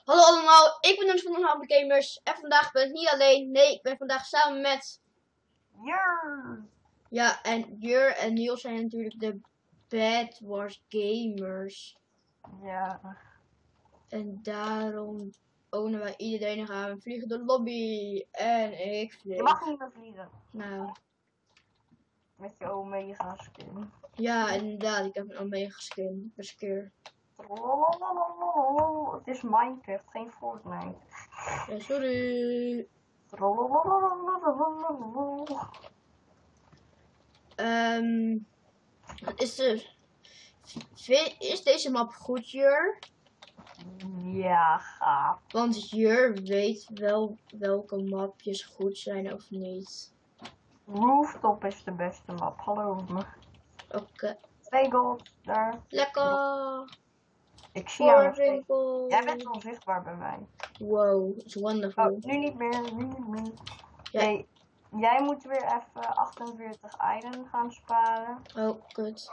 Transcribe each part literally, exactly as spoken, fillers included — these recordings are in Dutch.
Hallo allemaal, ik ben dus van de Hammer Gamers en vandaag ben ik niet alleen. Nee, ik ben vandaag samen met Jur. Ja, en Jur en Niels zijn natuurlijk de Bad Wars Gamers. Ja. En daarom ownen wij iedereen en gaan we vliegen de lobby. En ik vlieg. Je mag niet meer vliegen. Nou, Met je omega skin. ja inderdaad, ik heb een omega skin. Best keer. Het is Minecraft, geen Fortnite. Ja, sorry. Ehm, is, de, is deze map goed, Jur? Ja, gaaf. Want Jur weet wel welke mapjes goed zijn of niet. Rooftop is de beste map, geloof me. Oké. Okay. Twee gold, daar. Lekker. Ik zie jou nog steeds. Winkel. Jij bent onzichtbaar bij mij. Wow, it's wonderful. Oh, nu niet meer, nu niet meer. Ja. Nee, jij moet weer even achtenveertig iron gaan sparen. Oh, kut.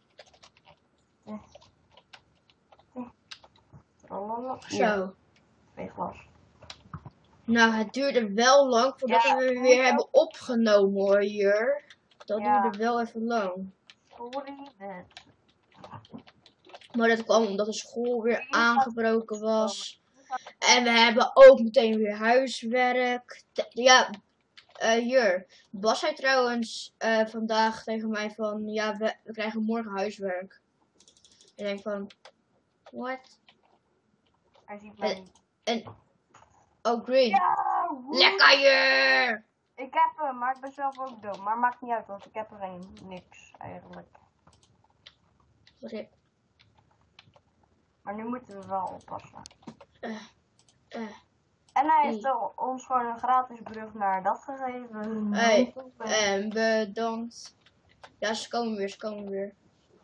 Zo. Twee glas. Nou, het duurde wel lang voordat Ja, we weer, weer hebben opgenomen hoor, Jur. Dat ja. duurde wel even lang. Sorry, dat. Maar dat kwam omdat de school weer aangebroken was. En we hebben ook meteen weer huiswerk. Ja, uh, Jur. Bas zei trouwens uh, vandaag tegen mij van, ja, we, we krijgen morgen huiswerk. En ik denk van, what? Hij ziet mij niet. En, oh, green. Ja, lekker Jur! Ik heb hem, maar ik ben zelf ook dood. Maar maakt niet uit, want ik heb er een. Niks, eigenlijk. Sorry. Maar nu moeten we wel oppassen. Uh, uh, en hij heeft uh. ons gewoon een gratis brug naar dat gegeven. Hey, en bedankt. Ja, ze komen weer, ze komen weer.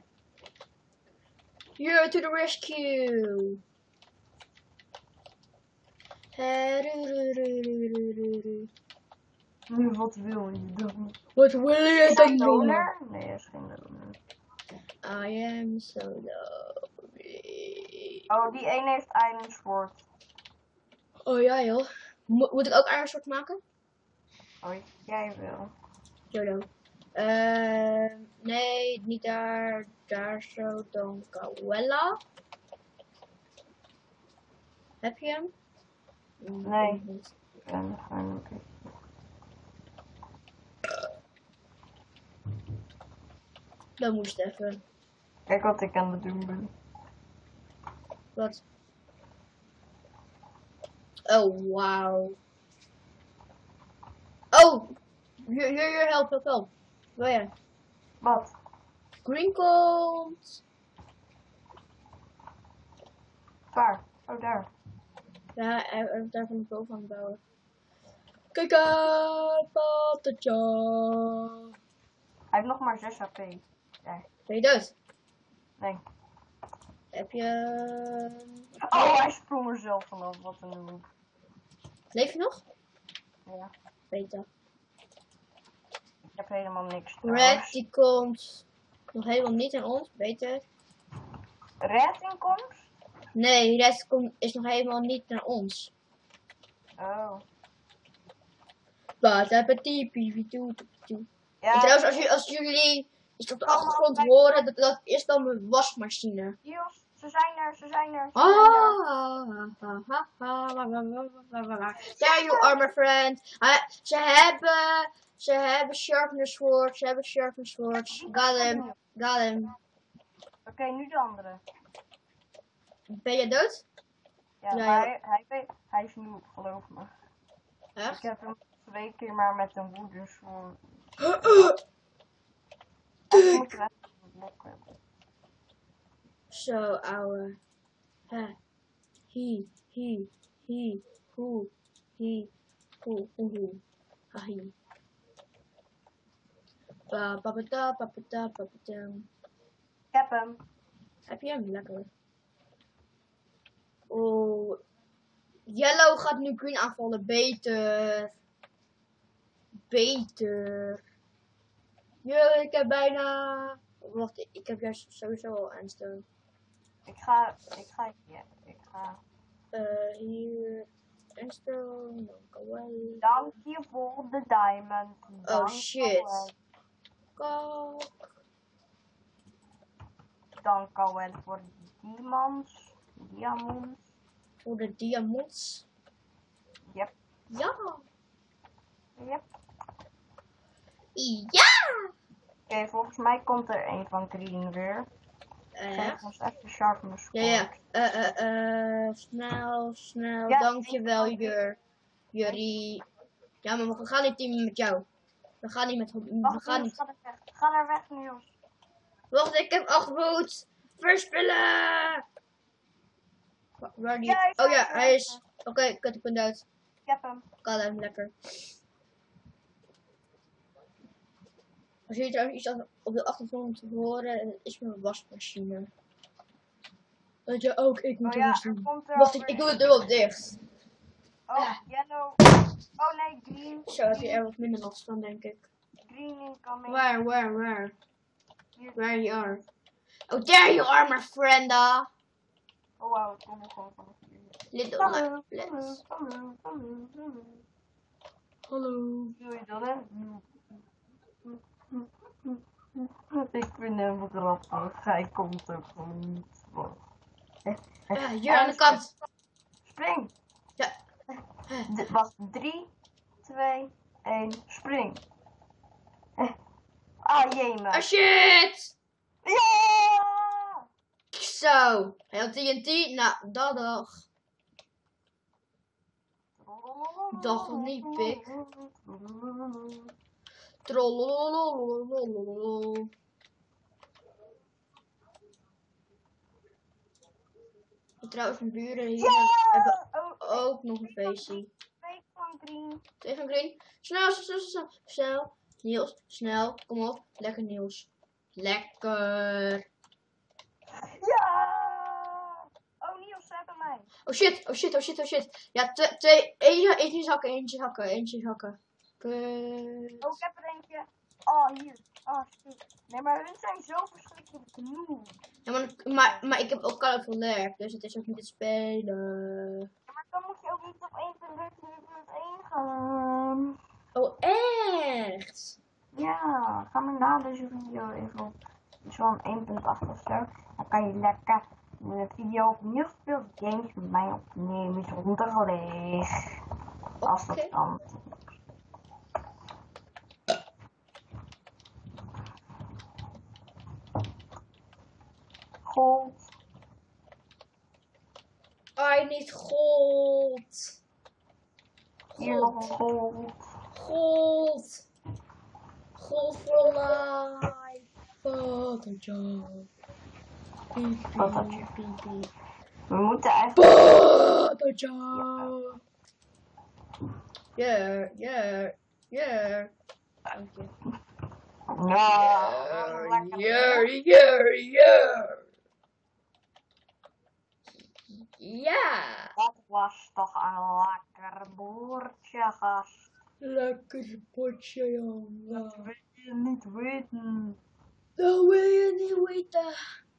You're to the rescue! Nu, wat wil je doen? Wat wil je dan doen? Nee, dat is geen donor. I am so lonely. Oh, die ene heeft Iron Sword. Oh ja joh. Mo moet ik ook Iron Sword maken? Oh, jij wil. Jolo. Uh, nee, niet daar. Daar zo, dan Kawella. Heb je hem? Nee. Ja, okay. Dat moest even. Kijk wat ik aan het doen ben. Wat? Oh, wauw. Oh! Hier, hier, hier, help, help, help. Wil je? Wat? Green komt. Waar? Oh, daar. Ja, hij heeft daar van de boven aan het bouwen. Kijk uit, patetje. Hij heeft nog maar zes H P. Ja. Ben je dood? Nee. Heb je... Oh, hij sprong er zelf vanaf. Wat een noob. Leef je nog? Ja. Beter. Ik heb helemaal niks. Red die komt nog helemaal niet aan ons. Beter. Red in komst? Nee, Red komt, is nog helemaal niet naar ons. Oh. Wat heb je pipi toe? Ja, en trouwens, als, jullie, als jullie iets op de achtergrond horen, dat, dat is dan mijn wasmachine. Niels, ze zijn er, ze zijn er. Ze ah, there you are, my friend. Uh, ze hebben, ze hebben sharpener swords, ze hebben sharpener swords. Got him, got him. Oké, okay, nu de andere. Ben je dood? Ja, ja, maar hij, hij, hij, hij is nu, geloof me. Echt? Ik heb hem twee keer maar met een woede zo. Zo, ouwe. Ha. Hi, hi, hi, hoe, hi, hoe, hoe, hoe. Ha, hi. Pa, papata, papata, papata. Ik heb hem. Heb je hem? Lekker. Oh. Yellow gaat nu green aanvallen. Beter. Beter. Ja, ik heb bijna... Wacht, ik heb juist sowieso al aanstaan. Ik ga... Ik ga... Ja, ik ga... Uh, hier. Endstone. Dankjewel. Dank je voor de diamond. Oh Dank shit. Kak. Dank wel voor de diamonds. Diamonds. Voor de diamonds. Yep. Ja. Yep. Ja. Oké, okay, volgens mij komt er een van Green weer. Uh, Geef ons even sharpness. ja, ja. Uh, uh, uh, snel, snel. Ja, Dankjewel, Jur. Jurie. Ja, maar we gaan niet teamen met jou. We gaan niet met... We Wacht, gaan Niels, niet... ga er weg. Ga er weg, Niels. Wacht, ik heb acht boots. Verspillen! Waar die... Ja, oh ja, hij is... Oké, okay, kut, ik ben dood. Ik heb hem. Kan hem, lekker. Als jullie trouwens iets op de achtergrond horen, is mijn wasmachine. Dat je ook, ik moet oh, ja, was doen. komt er Wacht, ik, ik doe het dubbel dicht. Oh, yellow. Oh nee, green. Zo heb je er wat minder last van, denk ik. Green incoming. Where, where, where? Where you are? Oh, there you are, my frienda. Oh wow, ik kom er gewoon van. Little Hallo, let's. hallo, hallo, hallo. Hallo. Doe je dat, hè? Ik vind hem grappig. Hij komt er gewoon niet van. Ja, hier aan de kant. Spring. Ja. Dit was drie, twee, één, spring. Ah, jee, man. Ah, shit! Ja! Zo. Hij had T N T. Nou, dat dag. Dag niet, pik. Trollololololololol. Trouwens, mijn buren hier Ja! hebben Oh, ook nog een feestje. twee van green. Twee van green. Snel, snel, snel, snel. Snel. Niels, snel. Kom op. Lekker, Niels. Lekker. Ja! Oh, Niels, ze hebben mij. Oh shit, oh shit, oh shit, oh shit. Ja, twee, twee, eentje, eentje hakken, eentje hakken, eentje hakken. Kut. Oh, ik heb er eentje. Oh, hier. Oh, shit. Nee, maar hun zijn zo verschrikkelijk genoeg. Ja, maar, maar, maar ik heb ook Colorful Lag, dus het is ook niet te spelen. Ja, maar dan moet je ook niet op één punt één gaan. Oh, echt? Ja, ga maar na deze video even op zo'n één punt acht of zo. Dan kan je lekker de video opnieuw gespeeld games met mij opnemen zonder leeg. Als dat Oké. kan. Gold. I need gold. Hier nog Gold. gold. Gold. Gold for life. Fathertje. Piep, Fathertje. piep, piep, piep. We moeten eigenlijk... Fathertje. Yeah, yeah, yeah. Dank je. Ja, Yeah, yeah, yeah. Ja. dat was toch een lekker boertje, gast. Lekker potje, jongen. Wil je niet weten? Dat wil je niet weten.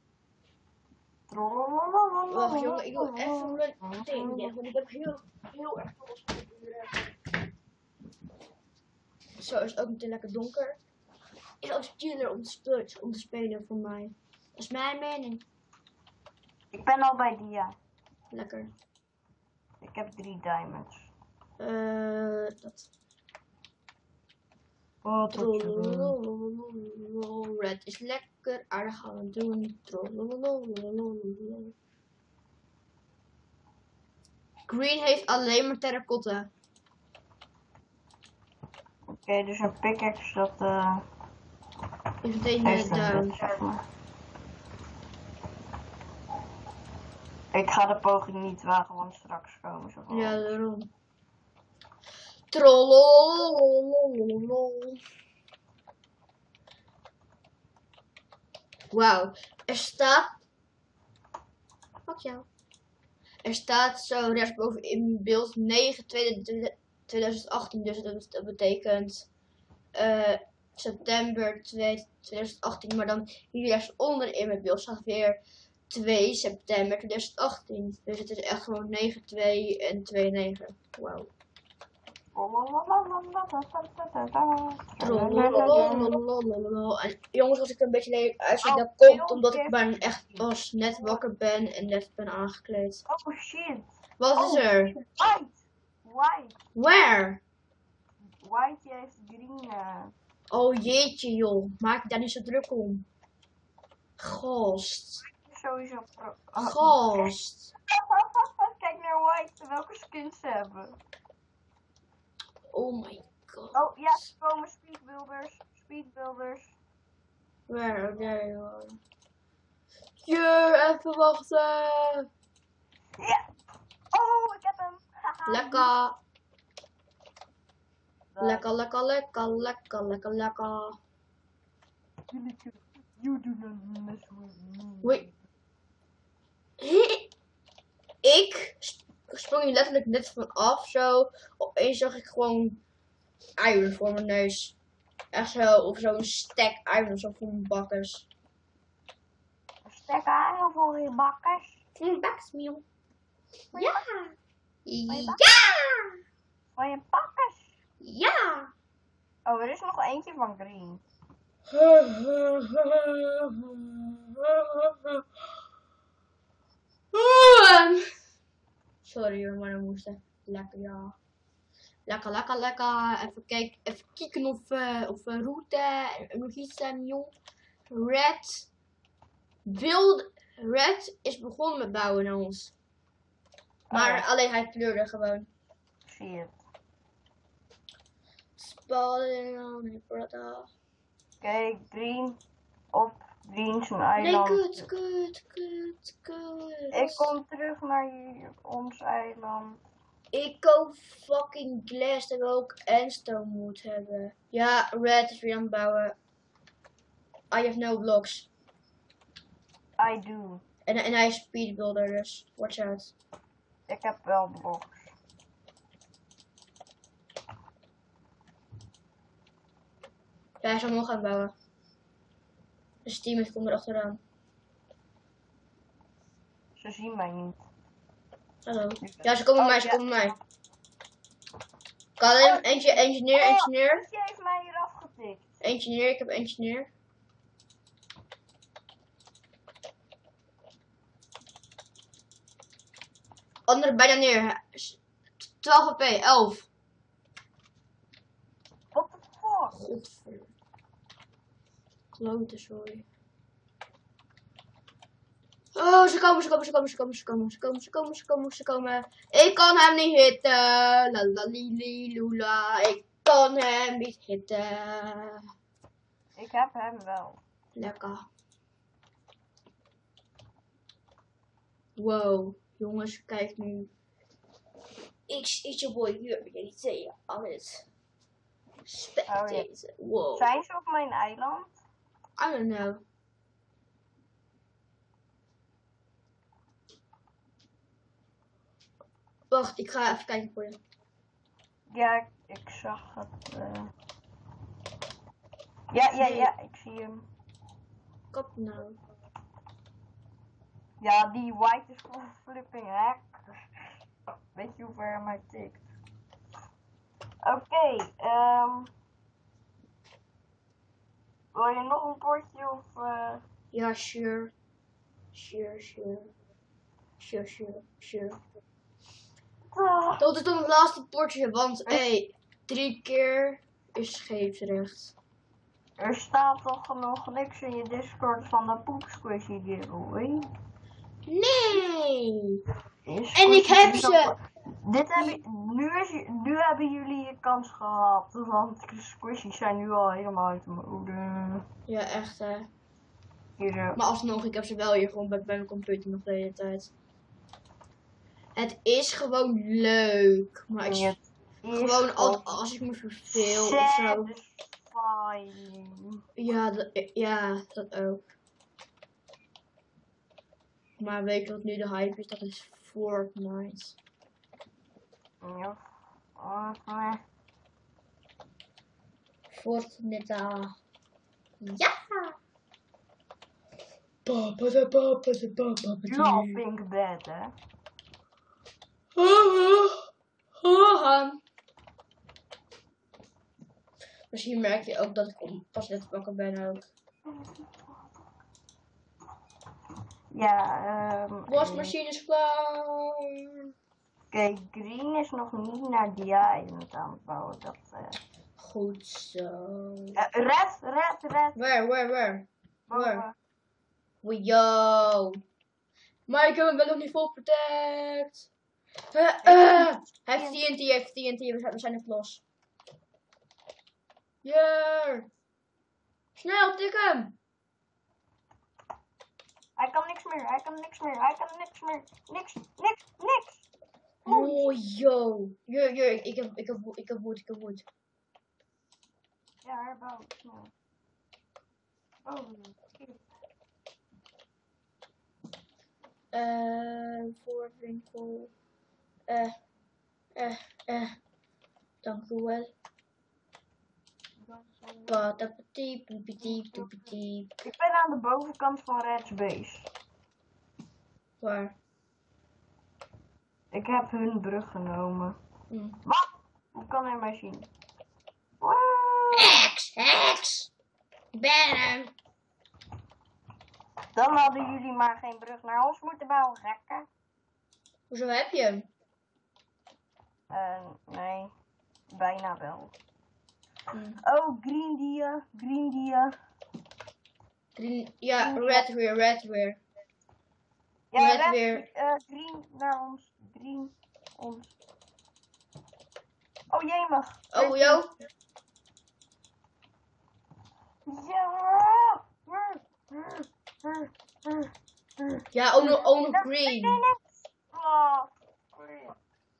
Wacht, jongen, ik wil even mijn ding dicht, want ik heb heel, heel erg last van de buren. Zo is het ook meteen lekker donker. Is ook chiller om te, spe om te spelen voor mij. Dat is mijn mening. Ik ben al bij Dia. Lekker. Ik heb drie diamonds. Eh, dat. Wat Trollololololol. Red is lekker, aardig gaan we doen. Trollololololol. Green heeft alleen maar terracotta. Oké, okay, dus een pickaxe dat uh, is meteen heeft down. een zeg maar. Ik ga de poging niet wagen, want straks komen ze gewoon. Ja, daarom. Trollololololol. Wauw, er staat... Fuck jou. Er staat zo rechtsboven in beeld negen tweeduizend achttien, dus dat, dat betekent uh, september tweeduizend achttien, maar dan hier rechtsonder in het beeld staat weer twee september tweeduizend achttien. Dus het is echt gewoon negen twee en twee negen. Wauw. En jongens, als ik er een beetje lelijk uitzie, dat komt omdat ik ben echt pas net wakker ben en net ben aangekleed. Oh shit. Wat oh, is er? White. White. Where? White heeft green. Uh... Oh jeetje joh, maak je daar niet zo druk om. Gast. Sowieso. Oh. Gast. Kijk naar White, welke skins ze hebben. Oh my god. Oh ja, er komen speedbuilders. Speedbuilders. Where? There you are. Jee, even wachten. Ja. Oh, ik heb hem. Lekker. Lekker, lekker, lekker, lekker, lekker, lekker. You do not mess with me. Wait. Ik sprong hier letterlijk net van af, zo. Opeens zag ik gewoon iron voor mijn neus. Echt zo, of zo'n stack iron, zo voor mijn bakkers. Een stack iron voor je bakkers? Voor mijn bakkersmiel. Ja. Ja. Voor je bakkers? Ja. Oh, er is nog eentje van green. Sorry hoor, maar dan moest het. Lekker ja. Lekker, lekker, lekker. Even kijken, even kijken of, uh, of uh, route en nog iets zijn, jong. Red. Wild. Red is begonnen met bouwen naar ons. Maar oh. alleen hij kleurde gewoon. Zie je het. Spalling on the brother. Kijk, green op green zijn eiland. Nee, kut, kut, kut, kut. Ik kom terug naar ons eiland. Ik koop fucking glass dat we ook endstone moet hebben. Ja, Red is weer aan het bouwen. I have no blocks. I do. En, en hij is speedbuilder, dus watch out. Ik heb wel blocks. Ja, hij is allemaal gaan bouwen. Dus team komt er achteraan. Ze zien mij niet. Hallo. Ja, ze komen oh, bij mij, ze ja. komen bij mij. Kan hem, Oh, eentje, engineer, oh, engineer. Eentje heeft mij hier afgetikt. Engineer, ik heb engineer. Andere bijna neer. twaalf H P, elf. What the fuck? Godver. Klote, sorry. Oh, ze komen, ze komen, ze komen, ze komen, ze komen, ze komen, ze komen, ze komen, ze komen. Ik kan hem niet hitten. La la li li lula. Ik kan hem niet hitten. Ik heb hem wel. Lekker. Wow, jongens, kijk nu. X is your boy hier met jullie tweeën aan het spectaten. Wow. Zijn ze op mijn eiland? I don't know. Wacht, ik ga even kijken voor je. Ja, ik, ik zag het. Uh... Ja, ja, ja, ik zie hem. Kap nou. Ja, die white is gewoon flipping hack. Weet je hoe ver hij mij tikt? Oké, okay, um... wil je nog een potje of... Uh... Ja, sure. Sure, sure. Sure, sure, sure. Ah. Dat is dan het laatste potje, want hé, hey, drie keer is scheepsrecht. Er staat toch nog niks in je Discord van de poepsquishy giveaway? Nee! En ik heb ze! Dit heb je, nu, is, nu hebben jullie je kans gehad, want de squishies zijn nu al helemaal uit de mode. Ja, echt hè. Hier zo. Maar alsnog, ik heb ze wel hier gewoon bij, bij mijn computer nog de hele tijd. Het is gewoon leuk, maar ik, Ja, gewoon als, als ik me verveel of zo. Ja, dat, ja, dat ook. Maar weet je wat nu de hype is? Dat is Fortnite. Ja. Uh, Fortnite. Ja! Papa de papa de papa de Ja, pink bed, hè. Misschien merk je ook dat ik om pas net wakker ben ook. Ja, ehm... Wasmachine is klaar. Oké, okay, Green is nog niet naar Dia Island aan het bouwen. Dat, uh... Goed zo. Uh, red, red, red. Where, where, where? Where? Oh, yo. Maar ik heb hem wel nog niet vol protect. Uh, uh. Hij heeft T N T, hij heeft T N T. We zijn even los. Yeah. Snel, tik hem. Hij kan niks meer, hij kan niks meer, hij kan niks meer. Niks, niks, niks. Oh, yo. Yo, yo, ik heb, ik heb, ik heb woed, ik heb woed. Ja, herbouw, snel. Oh, Eh, uh, voorwinkel. Eh, eh, eh. Dank u wel. Patapatiep, poepitiep, poepitiep. Ik ben aan de bovenkant van Red's base. Waar? Ik heb hun brug genomen. Hm. Wat? Hoe kan hij mij zien? Hex, hex! Ik ben hem. Dan hadden jullie maar geen brug naar ons moeten bouwen, gekken. Hoezo heb je hem? Uh, nee, bijna wel. Hm. Oh, green dia, green dia. Green, ja, red weer, red weer. Ja, red, red weer. Uh, green naar ons, green ons. Oh jee, mag. Oh, yo. Ja. Ja, oh no, oh no, green. Oh, green.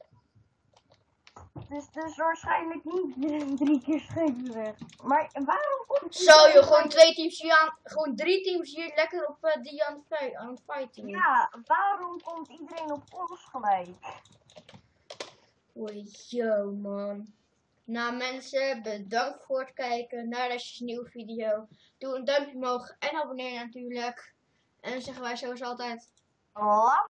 Dus, dus waarschijnlijk niet drie keer schepen weg. Maar waarom komt... Zo joh, gewoon twee teams hier aan, gewoon drie teams hier lekker op uh, die aan het, aan het fighten. Ja, waarom komt iedereen op ons gelijk? Oei, yo man. Nou mensen, bedankt voor het kijken naar deze nieuwe video. Doe een duimpje omhoog en abonneer natuurlijk. En dan zeggen wij zoals altijd... Laat